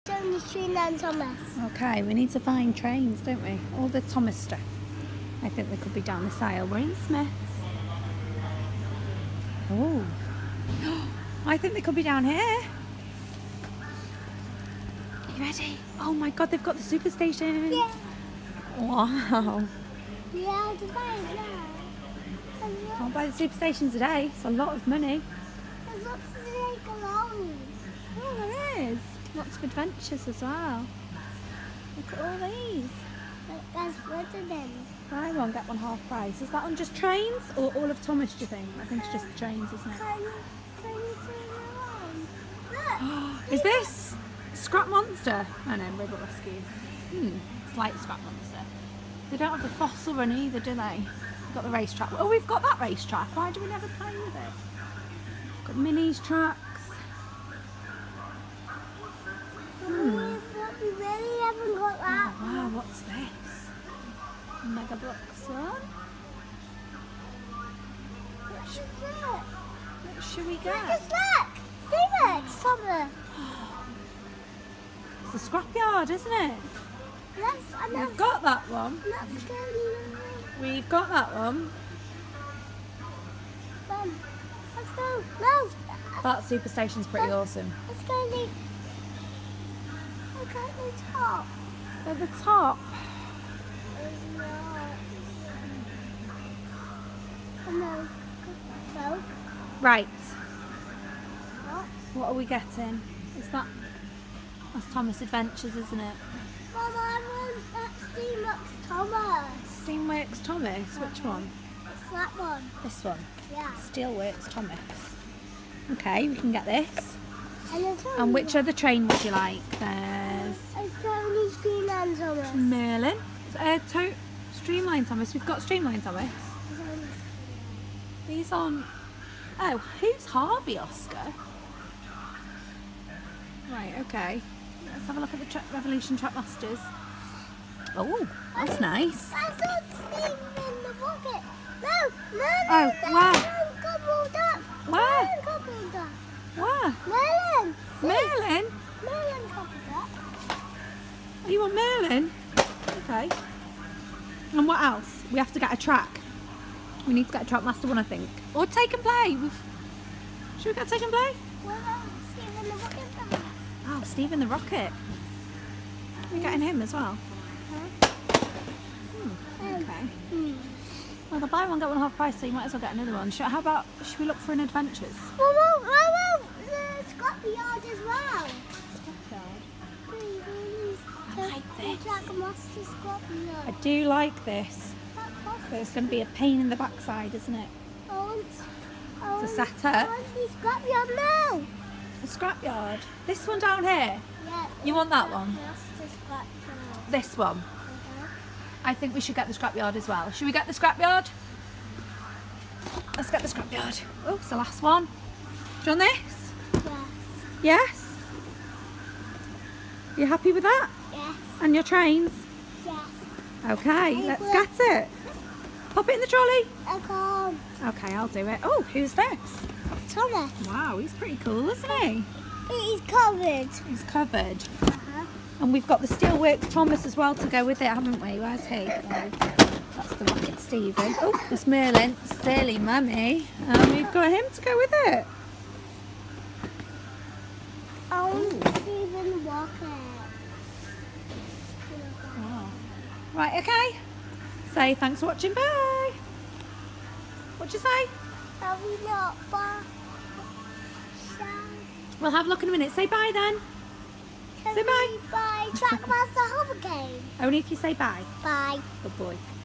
Only Trina and Thomas. Okay, we need to find trains, don't we? All the Thomas stuff. I think they could be down this aisle. We're in Smith's. Oh. I think they could be down here. Are you ready? Oh my god, they've got the superstation. Yeah. Wow. Yeah, to buy it now. Can't buy the superstation today. It's a lot of money. There's lots to take along. Oh, there is. Lots of adventures as well. Look at all these. That's better than. Buy one, get one half price. Is that on just trains or all of Thomas, do you think? I think it's just the trains, isn't it? Can you turn around? Look. Is this Scrap Monster? Oh no, Robot Rescue. It's like Scrap Monster. They don't have the fossil run either, do they? We've got the racetrack. Oh, we've got that racetrack. Why do we never play with it? Got Minnie's tracks. We really haven't got that. Oh, wow, what's this? Mega Blocks one. What is that? What should we Look, get? it's look. See that? Thomas. It's the scrapyard, isn't it? We've got that one. Let's go. We've got that one. Let's go. No. That superstation's pretty awesome. Let's go. Look at the top. At the top. No. No. Right. What? What are we getting? Is that's Thomas Adventures, isn't it? Mama, I want that Steamworks Thomas. Steamworks Thomas. Which one? It's that one. This one. Yeah. Steelworks Thomas. Okay, we can get this. And which other train would you like? There's Tony Streamline Thomas. Merlin. Streamline Thomas. We've got Streamline Thomas. These on. Oh, who's Harvey Oscar? Right, okay. Let's have a look at the Revolution Trackmasters. Oh, that's nice. That's not Steve in the bucket. No, no, Oh, wow. Gobbled up. Where? Merlin gobbled up. Where? Merlin. See? Merlin? Merlin gobbled up. Are you on Merlin? Okay. And what else? We have to get a track. We need to get a Trackmaster one, I think. Or Take and Play. Should we get Take and Play? What about Steve in the bucket? Oh, Stephen the Rocket. We're getting him as well. Okay. Well, the buy one get one half price, so you might as well get another one. Should we look for an Adventures? Whoa, the Scrapyard as well. Please. I like this. Trackmaster Scrapyard. I do like this. But it's going to be a pain in the backside, isn't it? To set up. I want the Scrapyard now. The scrapyard. This one down here. Yeah. You want that one? That's the Scrapyard. This one. I think we should get the scrapyard as well. Should we get the scrapyard? Let's get the scrapyard. Oh, it's the last one. Do you want this? Yes. Yes? You happy with that? Yes. And your trains? Yes. Okay, let's get it. Pop it in the trolley. I can't. Okay, I'll do it. Oh, who's this? Thomas. Wow, he's pretty cool, isn't he? It is covered. He's covered. And we've got the Steelworks Thomas as well to go with it, haven't we? Where's he? Oh, that's the Rocket Stephen. Oh, there's Merlin. Silly mummy. And we've got him to go with it. Oh, Stephen Walker. Oh. Right, okay. Say thanks for watching. Bye. What'd you say? Are we not back? We'll have a look in a minute. Say bye then. Say bye. Bye. Trackmaster Hurricane. Only if you say bye. Bye. Good boy.